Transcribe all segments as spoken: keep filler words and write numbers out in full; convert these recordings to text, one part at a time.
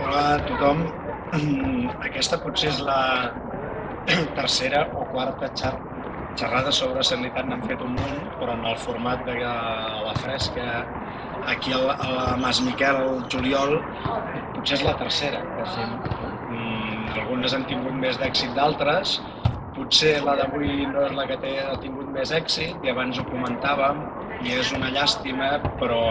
Hola a tothom. Aquesta potser és la tercera o quarta xerrada sobre sanitat, n'hem fet un munt, però en el format de la fresca, aquí a la Mas Miquel, al juliol, potser és la tercera. Algunes han tingut més d'èxit d'altres, potser la d'avui no és la que té, ha tingut més èxit, i abans ho comentàvem, i és una llàstima, però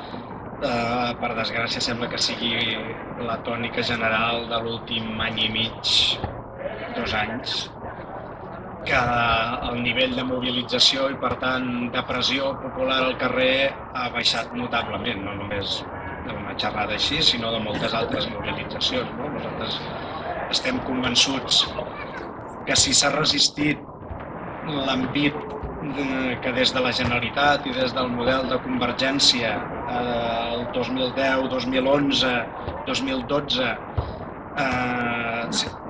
Uh, per desgràcia sembla que sigui la tònica general de l'últim any i mig, dos anys, que el nivell de mobilització i per tant de pressió popular al carrer ha baixat notablement, no només d'una xerrada així, sinó de moltes altres mobilitzacions. No? Nosaltres estem convençuts que si s'ha resistit l'envit que des de la Generalitat i des del model de Convergència el dos mil deu, dos mil onze, dos mil dotze eh,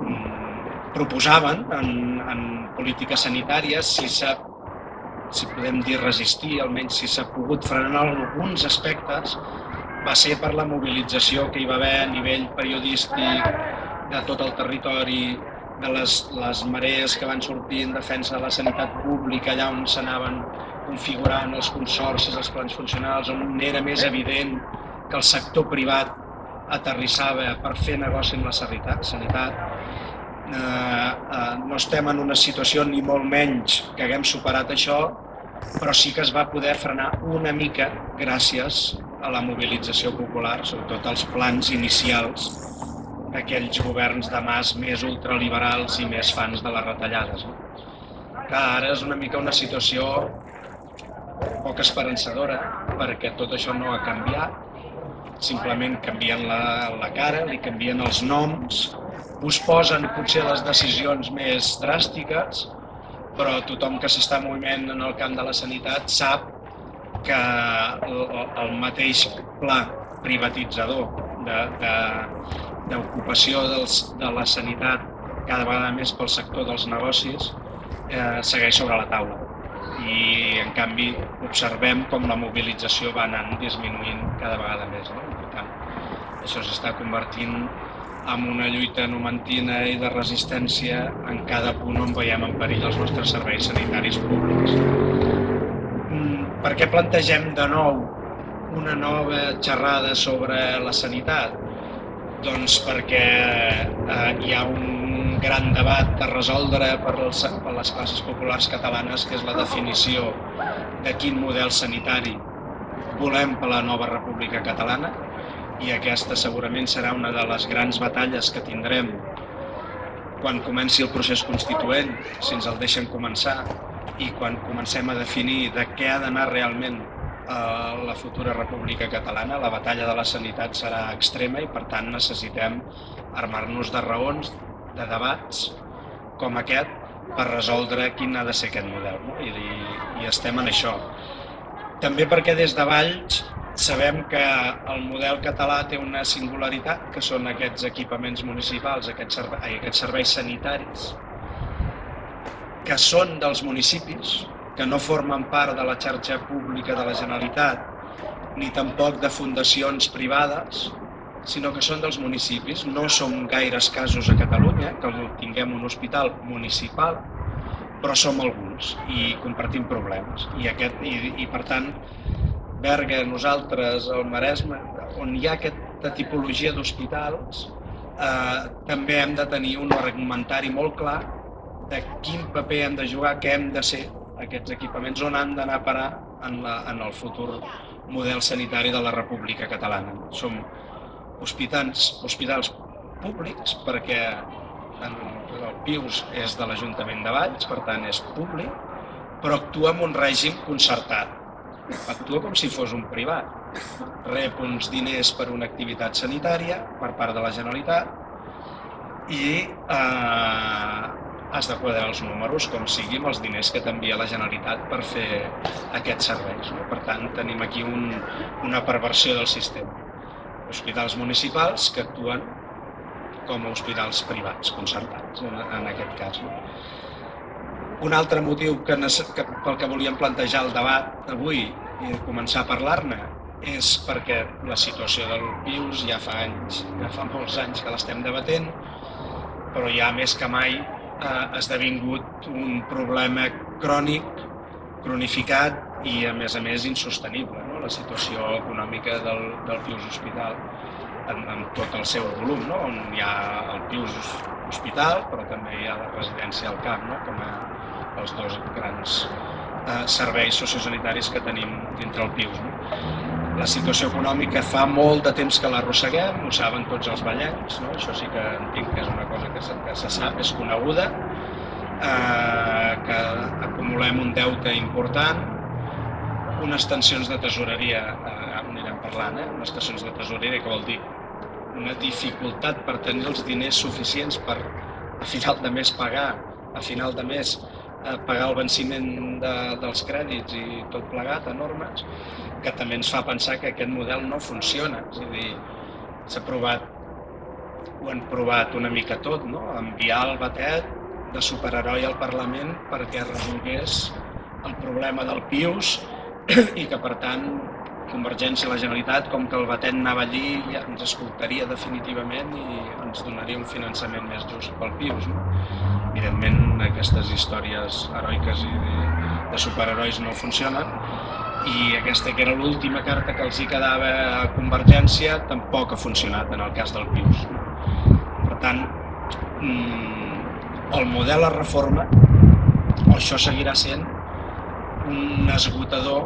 proposaven en, en polítiques sanitàries, si s'ha, si podem dir resistir, almenys si s'ha pogut frenar alguns aspectes, va ser per la mobilització que hi va haver a nivell periodístic de tot el territori, de les, les marees que van sortir en defensa de la sanitat pública, allà on s'anaven configurant els consorcis, els plans funcionals, on era més evident que el sector privat aterrissava per fer negoci amb la sanitat. Eh, eh, no estem en una situació ni molt menys que haguem superat això, però sí que es va poder frenar una mica gràcies a la mobilització popular, sobretot als plans inicials d'aquells governs de Mas més ultraliberals i més fans de les retallades. Que ara és una mica una situació poc esperançadora, perquè tot això no ha canviat, simplement canvien la, la cara, li canvien els noms, posposen potser les decisions més dràstiques, però tothom que s'està movent en el camp de la sanitat sap que el, el mateix pla privatitzador de, de d'ocupació de la sanitat cada vegada més pel sector dels negocis eh, segueix sobre la taula. I, en canvi, observem com la mobilització va anant disminuint cada vegada més. No? Per tant, això s'està convertint en una lluita numentina i de resistència en cada punt on veiem en perill els nostres serveis sanitaris públics. Per què plantegem de nou una nova xerrada sobre la sanitat? Doncs perquè eh, hi ha un gran debat a resoldre per, els, per les classes populars catalanes, que és la definició de quin model sanitari volem per la nova República Catalana, i aquesta segurament serà una de les grans batalles que tindrem quan comenci el procés constituent, si ens el deixen començar, i quan comencem a definir de què ha d'anar realment la futura República Catalana. La batalla de la sanitat serà extrema i, per tant, necessitem armar-nos de raons, de debats com aquest per resoldre quin ha de ser aquest model. No? I, i estem en això. També perquè des de Valls sabem que el model català té una singularitat, que són aquests equipaments municipals, aquests, serve aquests serveis sanitaris, que són dels municipis, que no formen part de la xarxa pública de la Generalitat, ni tampoc de fundacions privades, sinó que són dels municipis. No són gaires casos a Catalunya que tinguem un hospital municipal, però som alguns i compartim problemes. I, aquest, i, i per tant, Berga, nosaltres, el Maresme, on hi ha aquesta tipologia d'hospitals, eh, també hem de tenir un argumentari molt clar de quin paper hem de jugar, què hem de ser aquests equipaments, on han d'anar a parar en, la, en el futur model sanitari de la República Catalana. Som hospitals, hospitals públics, perquè el P I U S és de l'Ajuntament de Valls, per tant és públic, però actua en un règim concertat. Actua com si fos un privat. Rep uns diners per una activitat sanitària per part de la Generalitat i eh, has de quadrar els números com sigui amb els diners que t'envia la Generalitat per fer aquests serveis. No? Per tant, tenim aquí un, una perversió del sistema. Hospitals municipals que actuen com a hospitals privats, concertats, en, en aquest cas. No? Un altre motiu que, que, pel que volíem plantejar el debat avui i començar a parlar-ne és perquè la situació del Pius ja fa anys, ja fa molts anys que l'estem debatent, però ja més que mai ha esdevingut un problema crònic, cronificat i a més a més insostenible, no? La situació econòmica del, del Pius Hospital en, en tot el seu volum, no? On hi ha el Pius Hospital, però també hi ha la residència al Camp, no? Com a els dos grans eh, serveis sociosanitaris que tenim dintre el Pius, no? La situació econòmica fa molt de temps que l'arrosseguem, ho saben tots els vallencs, no? Això sí que entenc que és una cosa que se, que se sap, és coneguda, eh, que acumulem un deute important, unes tensions de tesoreria, eh, anirem parlant, eh? Unes tensions de tesoreria, que vol dir una dificultat per tenir els diners suficients per a final de mes pagar, a final de mes eh, pagar el venciment de, dels crèdits i tot plegat, enormes, que també ens fa pensar que aquest model no funciona. És a dir, s'ha provat, ho han provat una mica tot, no? Enviar el Batet de superheroi al Parlament perquè resolgués el problema del Pius i que, per tant, Convergència i la Generalitat, com que el Batet anava allí, ja ens escoltaria definitivament i ens donaria un finançament més just pel Pius, no? Evidentment, aquestes històries heroiques i de superherois no funcionen, i aquesta que era l'última carta que els hi quedava a Convergència tampoc ha funcionat en el cas del Pius. Per tant, el model es reforma, o això seguirà sent un esgotador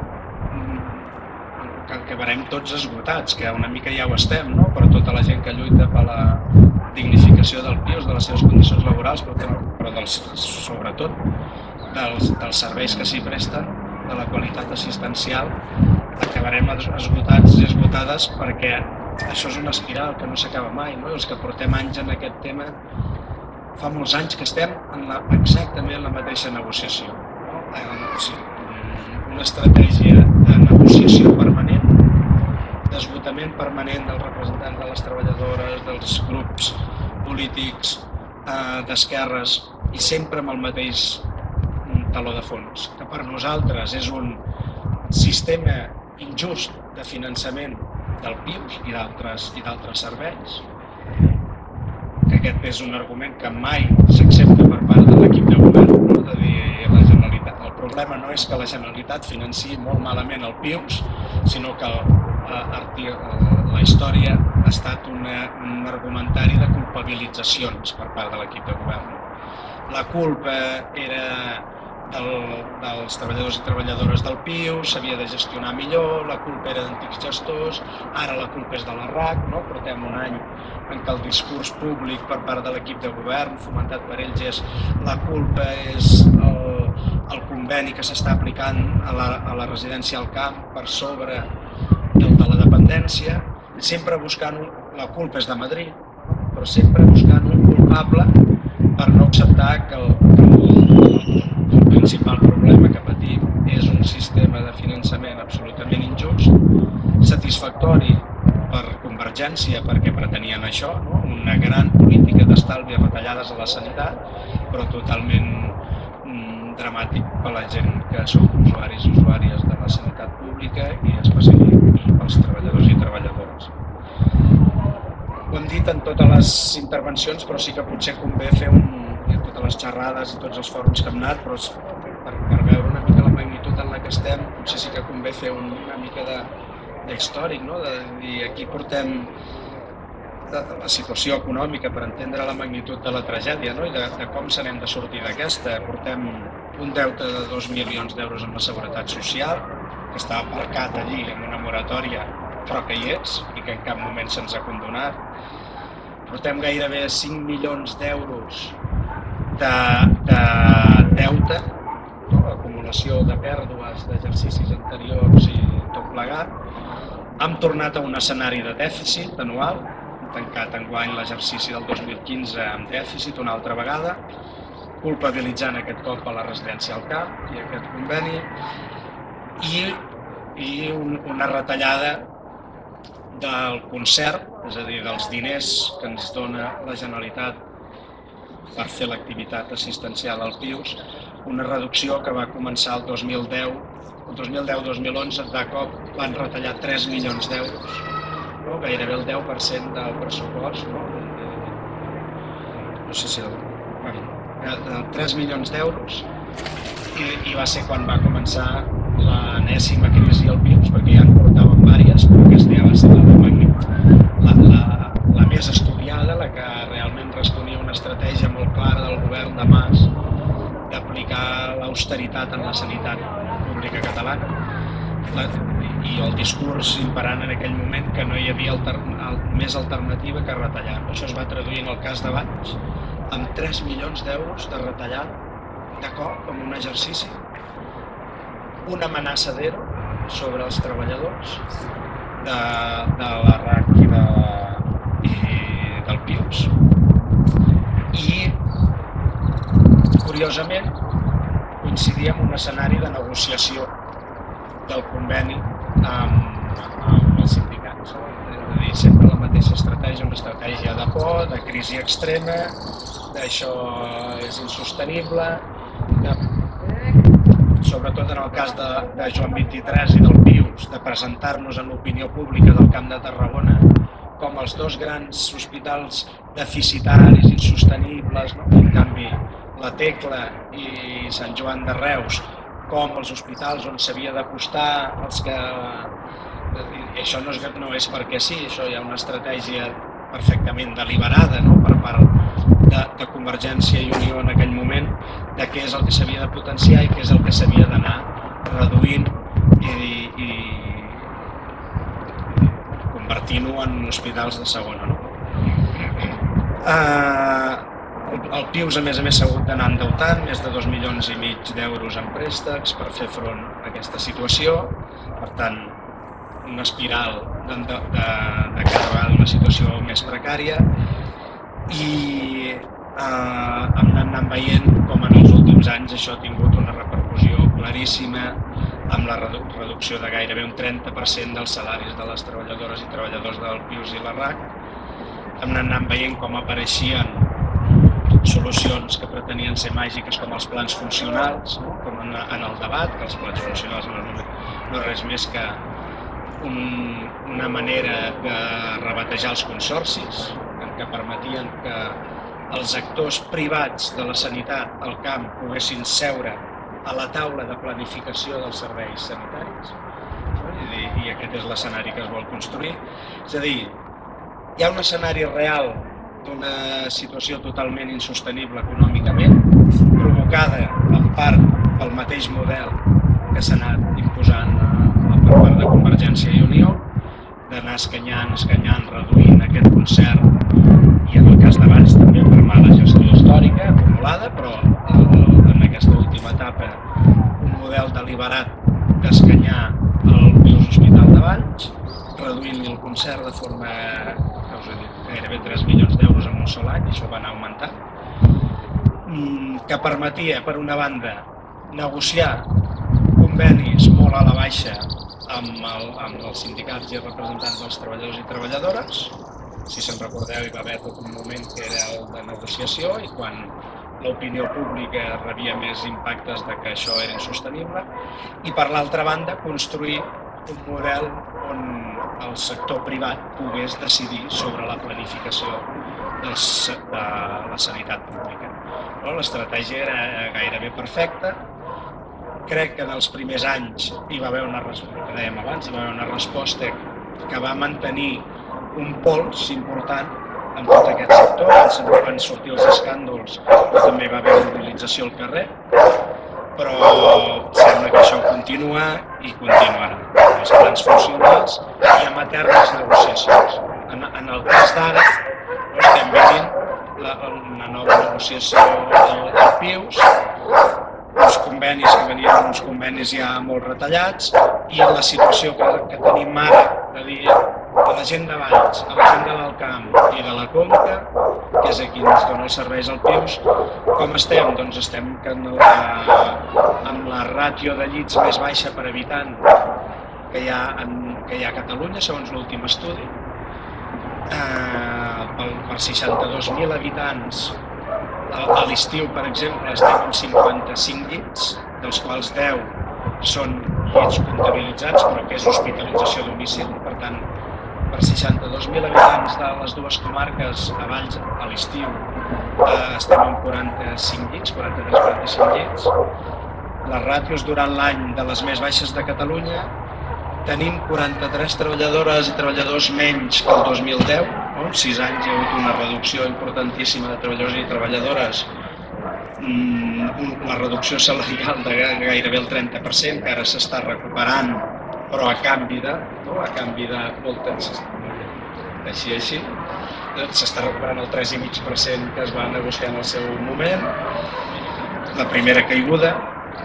que acabarem tots esgotats, que una mica ja ho estem, no? Per tota la gent que lluita per la dignificació del Pius, de les seves condicions laborals, però, però dels, sobretot dels, dels serveis que s'hi presten, de la qualitat assistencial, acabarem esgotats i esgotades perquè això és una espiral que no s'acaba mai, no? Els que portem anys en aquest tema, fa molts anys que estem en la, exactament en la mateixa negociació, no? O sigui, una estratègia de negociació permanent, d'esgotament permanent dels representants de les treballadores, dels grups polítics eh, d'esquerres, i sempre amb el mateix taló de fons, que per nosaltres és un sistema injust de finançament del Pius i d'altres i d'altres serveis, que aquest és un argument que mai s'accepta per part de l'equip de govern, no? De dir, la Generalitat. El problema no és que la Generalitat financiï molt malament el Pius, sinó que el, la història ha estat una, un argumentari de culpabilitzacions per part de l'equip de govern. La culpa era del, dels treballadors i treballadores del Pius, s'havia de gestionar millor, la culpa era d'antics gestors, ara la culpa és de la R A C, no? Portem un any en què el discurs públic per part de l'equip de govern, fomentat per ells, és la culpa és el, el conveni que s'està aplicant a la, a la residència al Camp per sobre del de la dependència, sempre buscant, un, la culpa és de Madrid, però sempre buscant un culpable per no acceptar que el, que el, el principal problema que patim és un sistema de finançament absolutament injust, satisfactori per Convergència perquè pretenien això, no? Una gran política d'estalvi i retallades a la sanitat, però totalment mm, dramàtic per la gent que som usuaris i usuàries de la sanitat pública i especialment pels treballadors i treballadores. Ho hem dit en totes les intervencions, però sí que potser convé fer un, totes les xerrades i tots els fòrums que hem anat, però per, per veure una mica la magnitud en la que estem, potser sí que convé fer un, una mica de, de històric, no? De dir, aquí portem de, de la situació econòmica per entendre la magnitud de la tragèdia, no? I de, de com se n'hem de sortir d'aquesta. Portem un deute de dos milions d'euros amb la Seguretat Social, que està aparcat allí en una moratòria, però que hi és i que en cap moment se'ns ha condonat. Portem gairebé cinc milions d'euros de, de deute, no? Acumulació de pèrdues d'exercicis anteriors i tot plegat. Hem tornat a un escenari de dèficit anual, hem tancat enguany l'exercici del dos mil quinze amb dèficit una altra vegada, culpabilitzant aquest cop a la residència al Camp i aquest conveni, i, i un, una retallada del concert, és a dir, dels diners que ens dona la Generalitat per fer l'activitat assistencial al Pius, una reducció que va començar el dos mil deu, el dos mil deu dos mil onze de cop van retallar tres milions d'euros, no? Gairebé el deu per cent del pressupost, no, no sé si el, bueno, de tres milions d'euros, i, i va ser quan va començar l'enèsima crisi al Pius, perquè ja en portaven diverses, però aquesta ja va ser la, la, la, la més estudiada, la que realment responia a una estratègia molt clara del govern de Mas d'aplicar l'austeritat en la sanitat pública catalana, la, i el discurs imperant en aquell moment que no hi havia alter, més alternativa que retallar. Això es va traduir en el cas de Valls amb tres milions d'euros de retallada de cop, amb un exercici, una amenaça d'E R O sobre els treballadors de, de la R A C i, de, i del Pius. I, curiosament, coincidia amb un escenari de negociació del conveni amb, amb els sindicats. És a dir, sempre la mateixa estratègia, una estratègia de por, de crisi extrema, d'això és insostenible, de, sobretot en el cas de, de Joan vint-i-tres i del Pius, de presentar-nos en l'opinió pública del Camp de Tarragona com els dos grans hospitals deficitaris, insostenibles, no? En canvi, la Tecla i Sant Joan de Reus com els hospitals on s'havia d'apostar els que... I això no és, no és perquè sí, això hi ha una estratègia perfectament deliberada, no? Per part de, de Convergència i Unió en aquell moment, de què és el que s'havia de potenciar i què és el que s'havia d'anar reduint i, i, i convertint-ho en hospitals de segona. No? Uh, el Pius, a més a més, s'ha hagut d'anar endeutant, més de dos milions i mig d'euros en préstecs per fer front a aquesta situació. Per tant, una espiral de, de, de, de cada vegada una situació més precària. I eh, hem anat veient com en els últims anys això ha tingut una repercussió claríssima amb la redu reducció de gairebé un trenta per cent dels salaris de les treballadores i treballadors del Pius i la R A C. Hem anat veient com apareixien solucions que pretenien ser màgiques com els plans funcionals, no? Com en, en el debat, que els plans funcionals no, no és res més que un, una manera de rebatejar els consorcis, que permetien que els actors privats de la sanitat al camp poguessin seure a la taula de planificació dels serveis sanitaris. I, i aquest és l'escenari que es vol construir. És a dir, hi ha un escenari real d'una situació totalment insostenible econòmicament, provocada en part pel mateix model que s'ha anat imposant per part de Convergència i Unió, d'anar escanyant, escanyant, reduint aquest concert, i en el cas d'abans també per mala gestió històrica acumulada, però en aquesta última etapa un model deliberat d'escanyar el Pius Hospital de Valls, reduint-li el concert de forma, que us he dit, gairebé tres milions d'euros en un sol any, i això va anar augmentant, que permetia, per una banda, negociar convenis molt a la baixa amb, el, amb els sindicats i els representants dels treballadors i treballadores. Si se'n recordeu, hi va haver tot un moment que era el de negociació i quan l'opinió pública rebia més impactes de que això era insostenible. I per l'altra banda, construir un model on el sector privat pogués decidir sobre la planificació dels, de la sanitat pública. L'estratègia era gairebé perfecta. Crec que en els primers anys hi va haver una resposta, que dèiem abans, hi va haver una resposta que va mantenir un pols important en tot aquest sector. Van sortir els escàndols, però també va haver mobilització al carrer, però sembla que això continua i continuarà. Els plans funcionals i amb eternes negociacions. En, en el cas d'ara, estem vivint la, una nova negociació del, del Pius, uns convenis que venien uns convenis ja molt retallats i la situació que, que tenim ara, de dir, a la gent de Valls, a la gent de l'Alt Camp i de la Conca, que és a qui ens dona els serveis al Pius, com estem? Doncs estem que no, eh, amb la ràtio de llits més baixa per habitant que hi ha, en, que hi ha a Catalunya, segons l'últim estudi. Eh, per, per seixanta-dos mil habitants A l'estiu, per exemple, estem amb cinquanta-cinc llits, dels quals deu són llits comptabilitzats, però que és hospitalització a domicili. Per tant, per seixanta-dos mil habitants de les dues comarques a Valls a l'estiu eh, estem amb quaranta-cinc llits, quaranta-tres quaranta-cinc llits. Les ràtios durant l'any de les més baixes de Catalunya tenim quaranta-tres treballadores i treballadors menys que el dos mil deu. En sis anys hi ha hagut una reducció importantíssima de treballadors i treballadores, la reducció salarial de gairebé el trenta per cent, que ara s'està recuperant, però a canvi de, no? a canvi de moltes, així així, s'està recuperant el tres coma cinc per cent que es va negociar en el seu moment, la primera caiguda,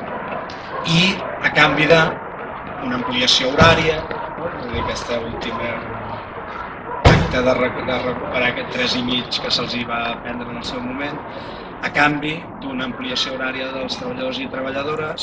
i a canvi d'una ampliació horària, no? Aquesta última acte de recuperar aquest tres coma cinc que se'ls va prendre en el seu moment, a canvi d'una ampliació horària dels treballadors i treballadores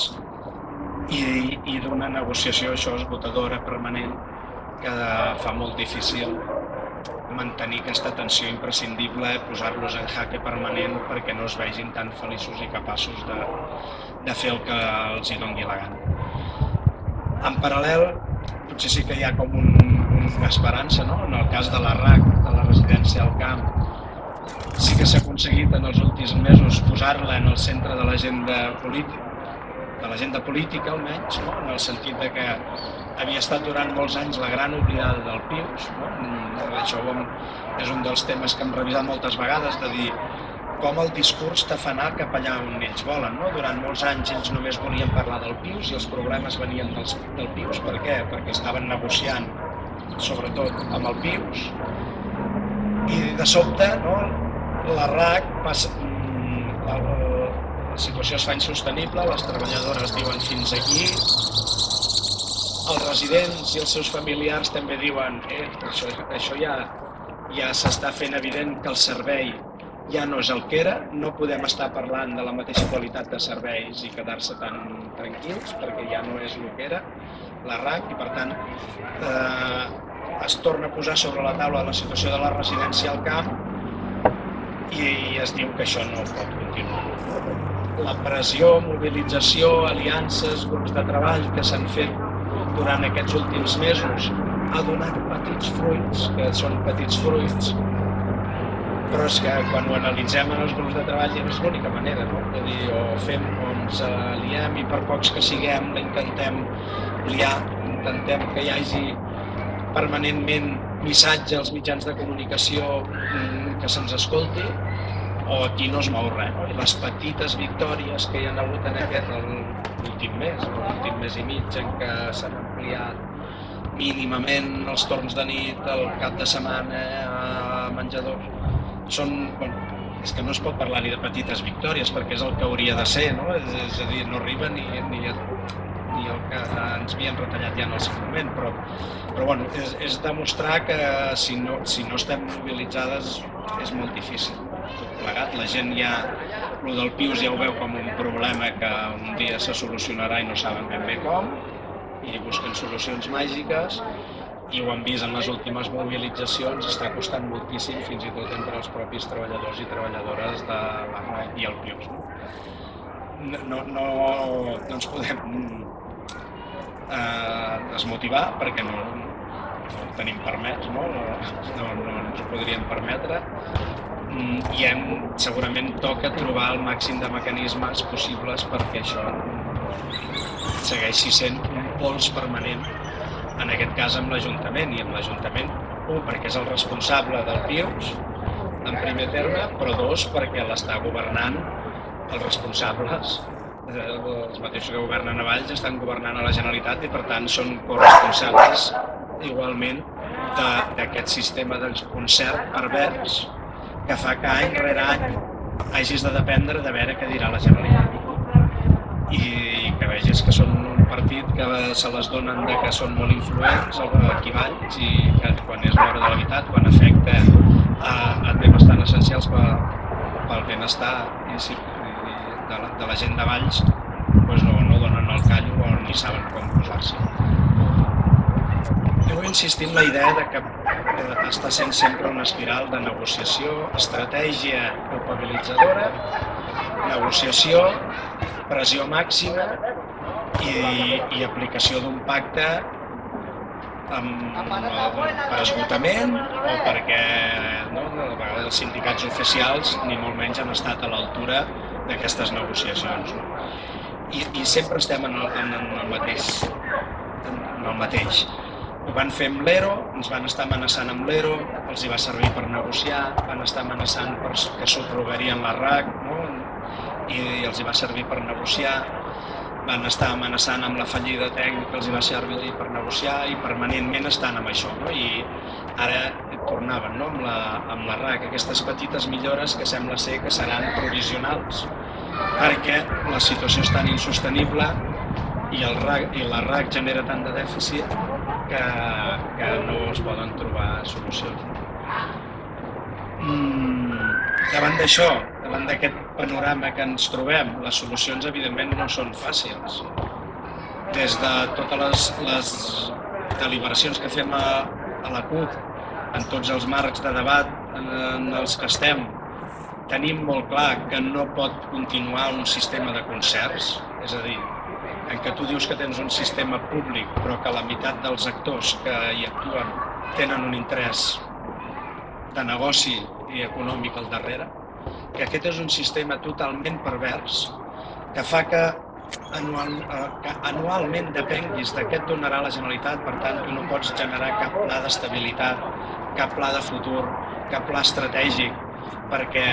i, i d'una negociació això esgotadora permanent que fa molt difícil mantenir aquesta tensió imprescindible, posar-los en jaque permanent perquè no es vegin tan feliços i capaços de, de fer el que els hi doni la gana. En paral·lel, potser sí que hi ha com un, una esperança, no? En el cas de la R A C, de la residència al camp, sí que s'ha aconseguit en els últims mesos posar-la en el centre de l'agenda política, de l'agenda política almenys, no? En el sentit de que havia estat durant molts anys la gran oblidada del Pius. No? Això és un dels temes que hem revisat moltes vegades, de dir com el discurs t'afanar cap allà on ells volen. No? Durant molts anys ells només volien parlar del Pius i els problemes venien dels, del Pius. Per què? Perquè estaven negociant, sobretot, amb el Pius. I de sobte, no? La R A C passa, la, la situació es fa insostenible, les treballadores diuen fins aquí, els residents i els seus familiars també diuen eh, això, això ja, ja s'està fent evident que el servei ja no és el que era, no podem estar parlant de la mateixa qualitat de serveis i quedar-se tan tranquils perquè ja no és el que era la R A C i per tant eh, es torna a posar sobre la taula la situació de la residència al camp i es diu que això no pot continuar. La pressió, mobilització, aliances, grups de treball que s'han fet durant aquests últims mesos ha donat petits fruits, que són petits fruits, però és que quan ho analitzem en els grups de treball ja no és l'única manera, no? És a dir, o fem o ens aliem i per pocs que siguem intentem liar, intentem que hi hagi permanentment missatge als mitjans de comunicació que se'ns escolti, o aquí no es mou res. No? I les petites victòries que hi ha hagut en aquest l'últim mes, l'últim mes i mig, en què s'han ampliat mínimament els torns de nit, el cap de setmana a menjadors, són, bueno, és que no es pot parlar ni de petites victòries perquè és el que hauria de ser, no? És, és a dir, no arriba ni, ni, ni el que ens havien retallat ja en el seu moment, però, però bueno, és, és demostrar que si no, si no estem mobilitzades és molt difícil. Tot plegat, la gent ja, el del Pius ja ho veu com un problema que un dia se solucionarà i no saben ben bé com, i busquen solucions màgiques, i ho han vist en les últimes mobilitzacions, està costant moltíssim fins i tot entre els propis treballadors i treballadores de la R A C i el Pius. No, no, no, no ens podem eh, desmotivar perquè no, no ho tenim permès, no? No, no ens ho podríem permetre. I hem, segurament toca trobar el màxim de mecanismes possibles perquè això segueixi sent un pols permanent, en aquest cas amb l'Ajuntament, i amb l'Ajuntament, un, perquè és el responsable del Pius, en primer terme, però dos, perquè l'està governant els responsables, els mateixos que governen a Valls estan governant a la Generalitat i per tant són corresponsables igualment d'aquest sistema de concert pervers que fa que any rere any hagis de dependre de veure què dirà la Generalitat i que vegis que són un partit que se les donen de que són molt influents aquí a Valls i que quan és l'hora de la veritat, quan afecta a, a temes tan essencials pel, pel benestar de la, de la gent de Valls, doncs no, no donen el callo o ni saben com posar-se. Jo vull insistir en la idea de que està sent sempre una espiral de negociació, estratègia culpabilitzadora, negociació, pressió màxima i, i aplicació d'un pacte amb, amb, per esgotament o perquè no, a vegades els sindicats oficials ni molt menys han estat a l'altura d'aquestes negociacions. No? I, I sempre estem en el, en el mateix. En el mateix. Ho van fer amb l'E R O, ens van estar amenaçant amb l'E R O, els hi va servir per negociar, van estar amenaçant que subrogarien la R A C, no? I, i els hi va servir per negociar, van estar amenaçant amb la fallida tècnica, els hi va servir per negociar i permanentment estan amb això. No? I ara tornaven no? amb, la, amb la R A C, aquestes petites millores que sembla ser que seran provisionals, perquè la situació és tan insostenible i, el R A C, i la R A C genera tant de dèficit que, que no es poden trobar solucions. Mm, davant d'això, davant d'aquest panorama que ens trobem, les solucions evidentment no són fàcils. Des de totes les, les deliberacions que fem a, a la C U P, en tots els marcs de debat en, en els que estem, tenim molt clar que no pot continuar un sistema de concerts, és a dir, en què tu dius que tens un sistema públic però que la meitat dels actors que hi actuen tenen un interès de negoci i econòmic al darrere, que aquest és un sistema totalment pervers que fa que, anual, que anualment depenguis de què et donarà la Generalitat, per tant tu no pots generar cap pla d'estabilitat, cap pla de futur, cap pla estratègic, perquè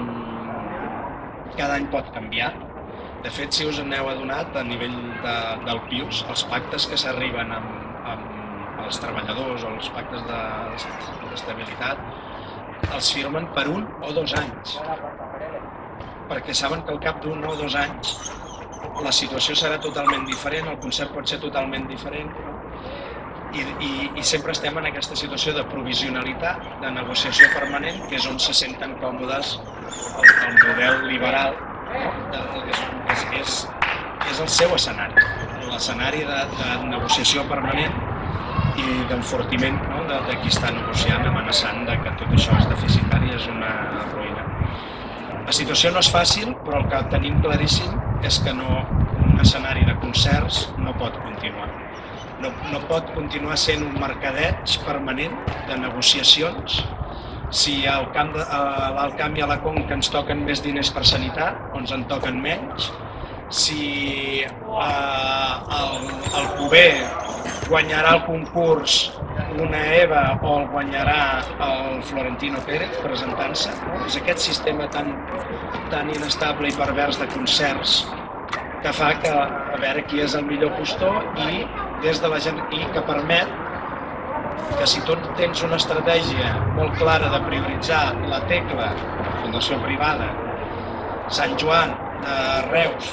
mm, cada any pot canviar. De fet, si us n'heu adonat, a nivell de, del P I U S, els pactes que s'arriben amb, amb els treballadors o els pactes d'estabilitat els firmen per un o dos anys, perquè saben que al cap d'un o dos anys la situació serà totalment diferent, el concert pot ser totalment diferent, i, i, i sempre estem en aquesta situació de provisionalitat, de negociació permanent, que és on se senten còmodes el, el model liberal, de, és, és, és, és el seu escenari, l'escenari de, de negociació permanent i d'enfortiment no? de, de qui està negociant, amenaçant de que tot això és deficitari, és una ruïna. La situació no és fàcil, però el que tenim claríssim és que no, un escenari de concerts no pot continuar. No, no pot continuar sent un mercadeig permanent de negociacions. Si al camp de, a l'Alt Camp i a la Conca ens toquen més diners per sanitat, o ens en toquen menys, si eh, el, el Cuber guanyarà el concurs una Eva o el guanyarà el Florentino Pérez presentant-se, no? És aquest sistema tan, tan inestable i pervers de concerts que fa que a veure qui és el millor postor i, des de la gent, i que permet que si tu tens una estratègia molt clara de prioritzar la Tecla, fundació privada, Sant Joan de Reus,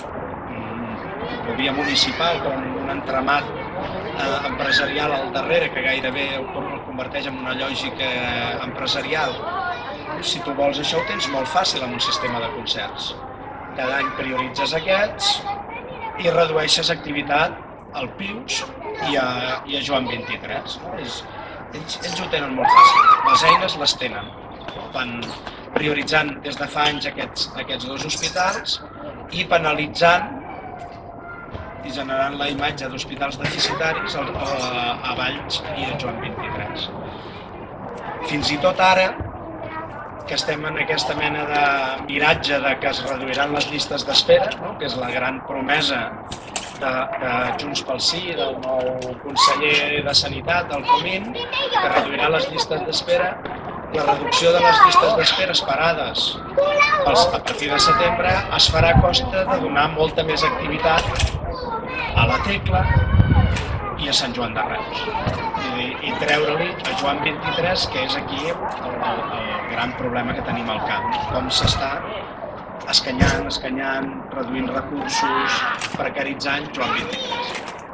via municipal, però amb un entramat eh, empresarial al darrere que gairebé el converteix en una lògica empresarial. Si tu vols això ho tens molt fàcil amb un sistema de concerts. Cada any prioritzes aquests i redueixes activitat al P I U S i a, i a Joan vint-i-tres. Ells, ells, ells ho tenen molt fàcil, les eines les tenen. Van prioritzant des de fa anys aquests, aquests dos hospitals i penalitzant i generant la imatge d'hospitals deficitaris a, a, a Valls i a Joan vint-i-tres. Fins i tot ara, que estem en aquesta mena de miratge de que es reduiran les llistes d'espera, no? Que és la gran promesa de, de Junts pel Sí, del nou conseller de Sanitat, del Comín, que reduirà les llistes d'espera. La reducció de les llistes d'espera esperades a partir de setembre es farà a costa de donar molta més activitat a la Tecla i a Sant Joan de Reus. I, i treure-li a Joan vint-i-tres, que és aquí el, el, el gran problema que tenim al camp. Com s'està escanyant, escanyant, reduint recursos, precaritzant Joan vint-i-tres.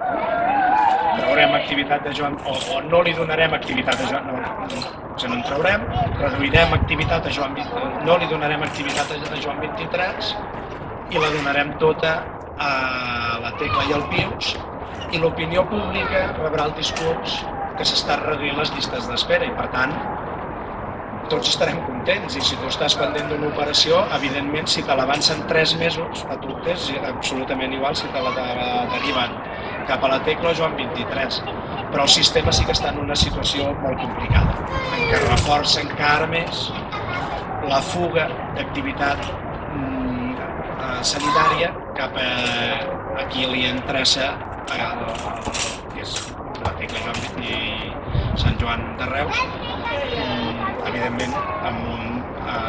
Traurem activitat de Joan, o, o no li donarem activitat a Joan, no, no, no en traurem, reduirem activitat a Joan vint-i-tres, no li donarem activitat a Joan vint-i-tres i la donarem tota a la Tecla i al P I U S, i l'opinió pública rebrà el discurs que s'està reduint les llistes d'espera i, per tant, tots estarem contents. I si tu estàs pendent d'una operació, evidentment, si te l'avancen tres mesos, a tu t'és absolutament igual si te la deriven cap a la Tecla o Joan vint-i-tres. Però el sistema sí que està en una situació molt complicada, en què reforça encara més la fuga d'activitat sanitària cap a qui li interessa, que és la Tecla Joan i Sant Joan de Reus, evidentment amb un,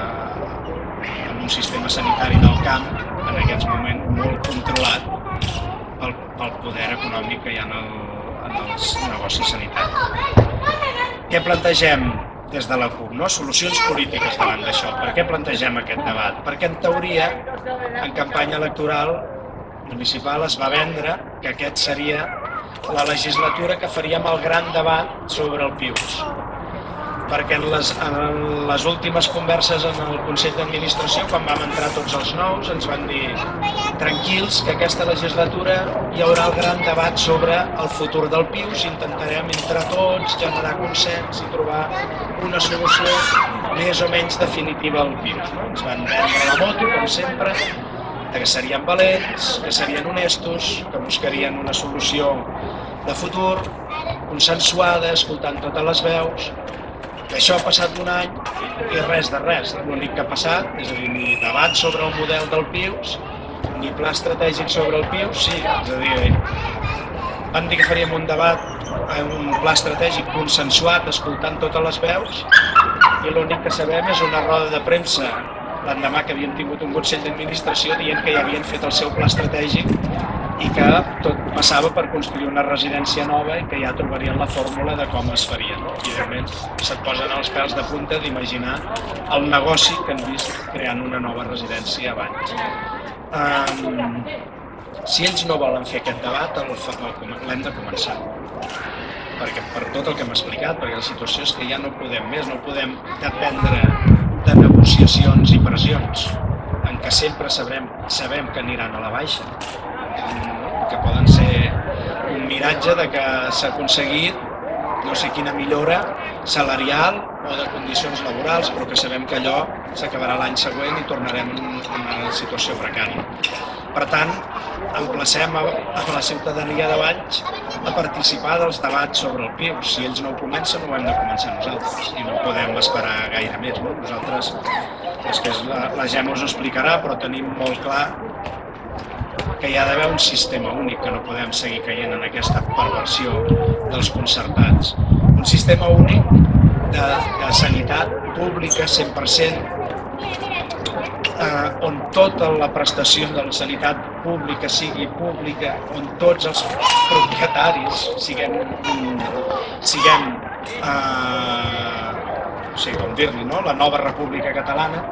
eh, amb un sistema sanitari del camp en aquests moments molt controlat pel, pel poder econòmic que hi ha en, el, en els negocis sanitaris. Què plantegem des de la CUP? No? Solucions polítiques davant d'això. Per què plantegem aquest debat? Perquè en teoria, en campanya electoral municipal es va vendre que aquest seria la legislatura que faríem el gran debat sobre el Pius. Perquè en les, en les últimes converses en el Consell d'Administració, quan vam entrar tots els nous, ens van dir tranquils que aquesta legislatura hi haurà el gran debat sobre el futur del Pius, intentarem entre tots generar consens i trobar una solució més o menys definitiva al Pius. No? Ens van vendre la moto, com sempre, que serien valents, que serien honestos, que buscarien una solució de futur, consensuada, escoltant totes les veus. Això ha passat un any i res de res. L'únic que ha passat, és a dir, ni debat sobre el model del Pius, ni pla estratègic sobre el Pius, sí, és a dir, van dir que faríem un debat, un pla estratègic consensuat, escoltant totes les veus, i l'únic que sabem és una roda de premsa l'endemà que havien tingut un Consell d'Administració dient que ja havien fet el seu pla estratègic i que tot passava per construir una residència nova i que ja trobarien la fórmula de com es faria. No? I, evidentment, se't posen els pèls de punta d'imaginar el negoci que han vist creant una nova residència abans. Um, si ells no volen fer aquest debat, l'hem de començar. Perquè per tot el que hem explicat, perquè la situació és que ja no podem més, no podem dependre de negociacions i pressions, en què sempre sabrem, sabem que aniran a la baixa, que poden ser un miratge de que s'ha aconseguit no sé quina millora salarial o de condicions laborals, però que sabem que allò s'acabarà l'any següent i tornarem en una situació precària. Per tant, emplacem a la ciutadania de Valls a participar dels debats sobre el Pius. Si ells no ho comencen, ho hem de començar nosaltres i no podem esperar gaire més. No? Nosaltres, després la, la Gemma us ho explicarà, però tenim molt clar que hi ha d'haver un sistema únic, que no podem seguir caient en aquesta perversió dels concertats. Un sistema únic de, de sanitat pública cent per cent, eh, on tota la prestació de la sanitat pública sigui pública, on tots els propietaris siguem, siguem eh, no sé com dir-li, no? La nova República Catalana.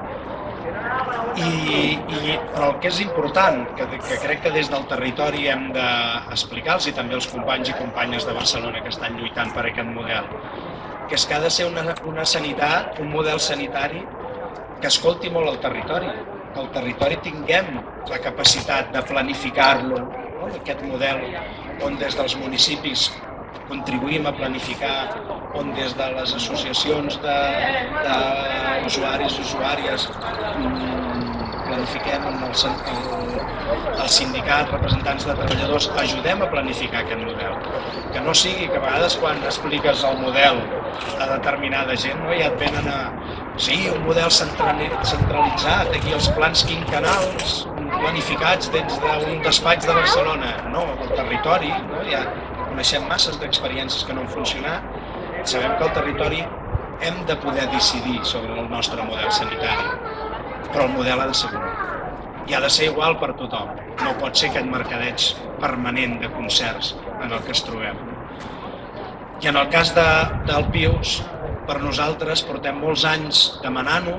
I, i, però el que és important, que, que crec que des del territori hem d'explicar-los, i també els companys i companyes de Barcelona que estan lluitant per aquest model, que és que ha de ser una, una sanitat, un model sanitari que escolti molt el territori, que al territori tinguem la capacitat de planificar-lo, no? Aquest model on des dels municipis contribuïm a planificar, on des de les associacions d'usuaris i usuàries planifiquem, amb el, el, el sindicat, representants de treballadors, ajudem a planificar aquest model. Que no sigui que a vegades quan expliques el model a determinada gent, no, ja et venen a... Sí, un model centralitzat, aquí els plans quinquennals planificats dins d'un despatx de Barcelona. No, el territori, no, ja coneixem masses d'experiències que no han funcionat, sabem que al territori hem de poder decidir sobre el nostre model sanitari, però el model ha de ser únic i ha de ser igual per tothom. No pot ser aquest mercadeig permanent de concerts en el que es trobem. I en el cas de, del Pius, per nosaltres portem molts anys demanant-ho.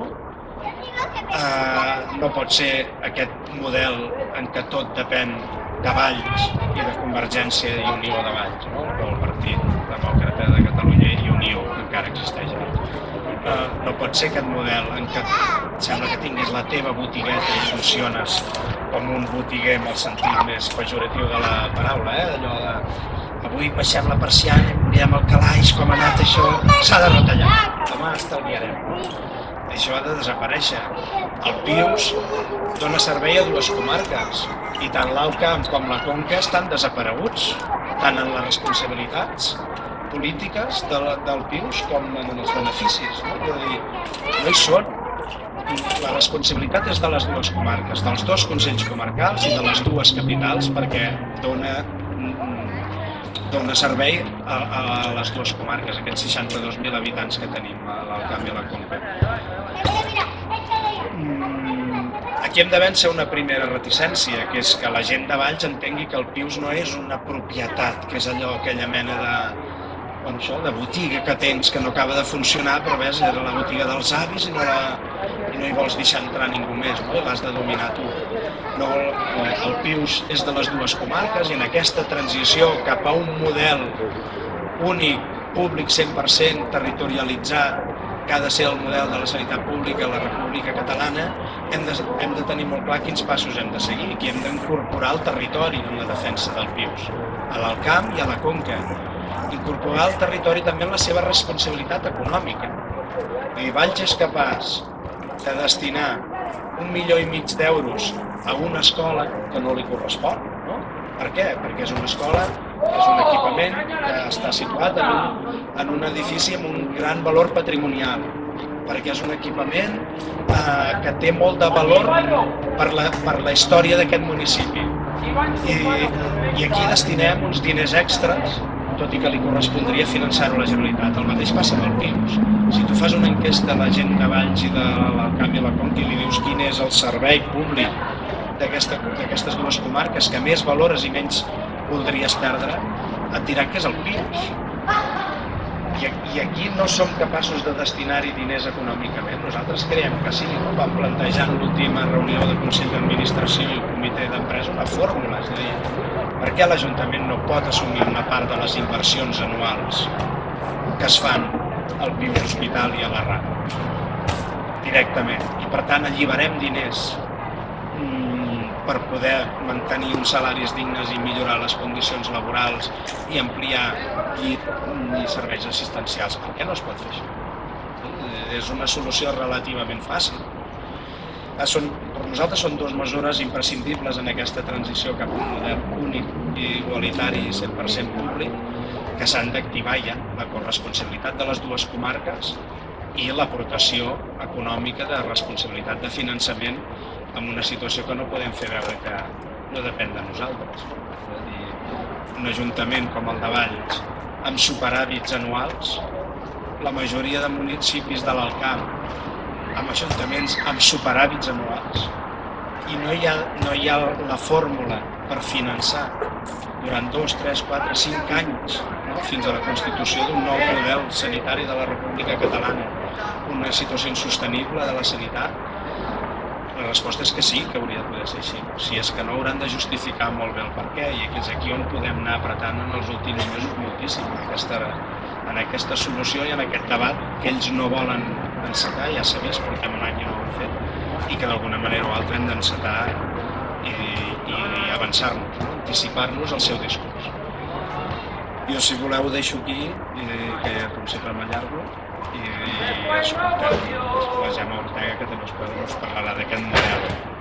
Eh, no pot ser aquest model en què tot depèn de Valls i de Convergència i Unió de Valls, no? O el Partit Demòcrata de Catalunya i Unió, que encara existeix. Eh, no pot ser aquest model en què sembla que tinguis la teva botigueta i funciones com un botiguer amb el sentit més pejoratiu de la paraula, eh? Allò de, avui baixem la persiana, mirem el calaix, com ha anat això, s'ha de retallar, demà estalviarem. Això ha de desaparèixer. El Pius dona servei a dues comarques i tant l'Alt Camp com la Conca estan desapareguts, tant en les responsabilitats polítiques de la, del Pius com en els beneficis. No? Vull dir, no hi són. La responsabilitat és de les dues comarques, dels dos consells comarcals i de les dues capitals, perquè dona, dona servei a, a les dues comarques, aquests seixanta-dos mil habitants que tenim a l'Alt Camp i a la Conca. Aquí hem de vèncer una primera reticència, que és que la gent de Valls entengui que el Pius no és una propietat, que és allò, aquella mena de, bueno, això, de botiga que tens que no acaba de funcionar, però ves, era la botiga dels avis i no, la, i no hi vols deixar entrar ningú més, no? I l'has de dominar tu. No, el Pius és de les dues comarques i en aquesta transició cap a un model únic, públic cent per cent, territorialitzat, que ha de ser el model de la sanitat pública a la República Catalana, hem de, hem de tenir molt clar quins passos hem de seguir, que hem d'incorporar el territori en la defensa del Pius, a l'Alt Camp i a la Conca. Incorporar el territori també en la seva responsabilitat econòmica. I Valls és capaç de destinar un milió i mig d'euros a una escola que no li correspon, no? Per què? Perquè és una escola, és un equipament que està situat en un, en un edifici amb un gran valor patrimonial, perquè és un equipament eh, que té molt de valor per la, per la història d'aquest municipi. I, I aquí destinem uns diners extras, tot i que li correspondria finançar-ho a la Generalitat. El mateix passa amb el Pius. Si tu fas una enquesta a la gent de Valls i de l'Alt Camp i la Conca i li dius quin és el servei públic d'aquestes dues comarques que més valores i menys voldries perdre, et diran que és el Pius. I, i aquí no som capaços de destinar-hi diners econòmicament. Nosaltres creiem que sí, no? Vam plantejar en l'última reunió del Consell d'Administració i el Comitè d'Empresa una fórmula, és a dir, per què l'Ajuntament no pot assumir una part de les inversions anuals que es fan al Pius Hospital i a la R A directament? I per tant alliberem diners per poder mantenir uns salaris dignes i millorar les condicions laborals i ampliar i, i serveis assistencials. Per què no es pot fer això? És una solució relativament fàcil. Són, per nosaltres són dues mesures imprescindibles en aquesta transició cap a un model únic i igualitari i cent per cent públic que s'han d'activar ja, la corresponsabilitat de les dues comarques i l'aportació econòmica de responsabilitat de finançament en una situació que no podem fer veure que no depèn de nosaltres. És a dir, un ajuntament com el de Valls, amb superàvits anuals, la majoria de municipis de l'Alt Camp, amb ajuntaments amb superàvits anuals, i no hi ha, no hi ha la fórmula per finançar durant dos, tres, quatre, cinc anys, no? Fins a la constitució d'un nou model sanitari de la República Catalana, una situació insostenible de la sanitat. La resposta és que sí, que hauria de poder ser així. Si és que no, hauran de justificar molt bé el per què, i és aquí on podem anar apretant en els últims mesos moltíssim, en aquesta, en aquesta solució i en aquest debat que ells no volen encetar, ja s'ha vist, portem un any i no ho hem fet, i que d'alguna manera o altra hem d'encetar i, i avançar-nos, no? Anticipar-nos al seu discurs. Jo, si voleu, ho deixo aquí, i, que com sempre m'allargo, i escolteu la Gemma Ortega, que també us parlarà d'aquest model.